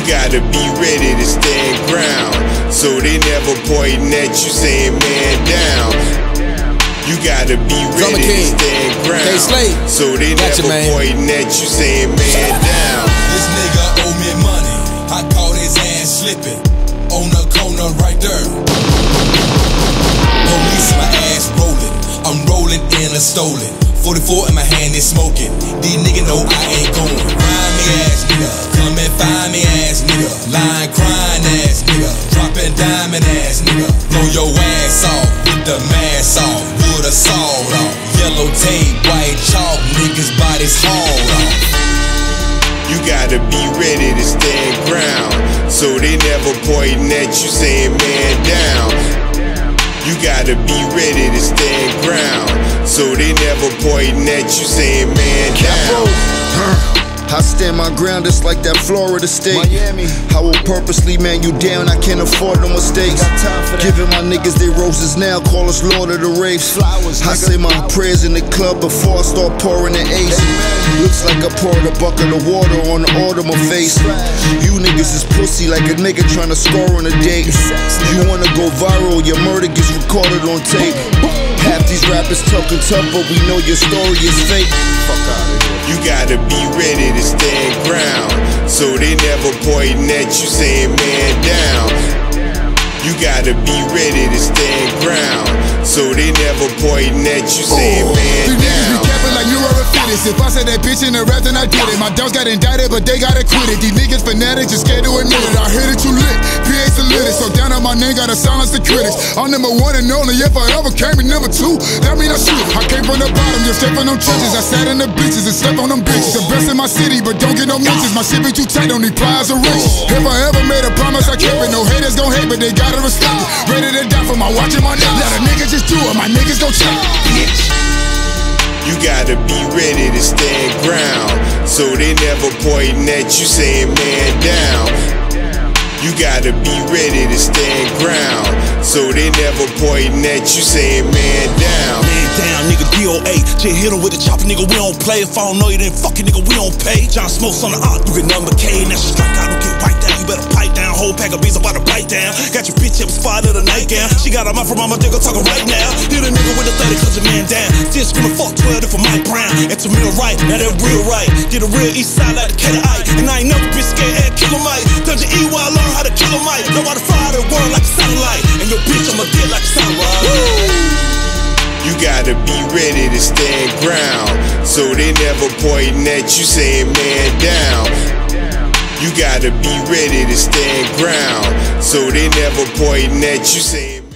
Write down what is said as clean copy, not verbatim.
gotta be ready to stand ground, so they never pointing at you saying man down. You gotta be ready to stand ground, so they never pointing at you saying man down. This nigga owe me money, I caught his ass slipping on the corner right there. Police my ass rolling, I'm rolling in a stolen 44 in my hand is smoking. These niggas know I ain't going. Find me ass nigga, come and find me ass nigga. Line crying ass nigga, dropping diamond ass nigga. Blow your ass off with the mask off, with a sawed off. Yellow tape, white chalk, niggas bodies hauled off. You gotta be ready to stand ground, so they never pointing at you saying man down. You gotta be ready to stand ground, so they never pointing at you saying man down. I stand my ground just like that Florida state. Miami. I will purposely man you down, I can't afford no mistakes. Giving my niggas their roses now, call us Lord of the Race. I say my prayers in the club before I start pouring the ace. Looks like I poured a bucket of water on the order my face. You niggas is pussy like a nigga trying to score on a date. You wanna go viral, your murder gets recorded on tape. Half these rappers talking tough, but we know your story is fake. Fuck out of here. You gotta be ready to stand ground, so they never pointing at you saying man down. You gotta be ready to stand ground, so they never pointing at you saying man down. Like you were a fitness. If I said that bitch in the rap, then I did it. My dogs got indicted, but they gotta quit it. These niggas fanatics, just scared to admit it. I hear that you lit, PA's the littest. So down on my name, gotta silence the critics. I'm number one and only, if I ever came in number two, that mean I shoot. I came from the bottom, just step on them trenches. I sat in the bitches and slept on them bitches. The best in my city, but don't get no mentions. My shit be too tight, don't need pliers or wrenches. If I ever made a promise, I kept it. No haters gon' hate, but they gotta respect it. Ready to die for my watching my niggas. Let a nigga just do it, my niggas gon' check it, bitch. You gotta be ready to stand ground, so they never pointing at you saying man down. You gotta be ready to stand ground, so they never pointing at you saying man down. Man down, nigga, DOA. Just hit him with a chopper, nigga, we don't play. If I don't know you, then fucking nigga, we don't pay. John Smokes on the art, you get number K, and that's a strike, I don't get right down. You better pipe down, whole pack of beats about to bite down. Got your bitch up spot of the nightgown. She got a mouth from mama, nigga, talking right now. Hit a nigga with a 30, cause your man down. Just screaming fuck 12 for Mike Brown. It's a real right, now that real right. Get a real east side like the K.I. And I ain't never been scared at Killer Mike. Dungeon E while I learn how to kill a mic. Know how to fire the word like a satellite. And your bitch, I'ma get like a satellite. You gotta be ready to stand ground, so they never pointing at you saying man down. You gotta be ready to stand ground, so they never pointing at you saying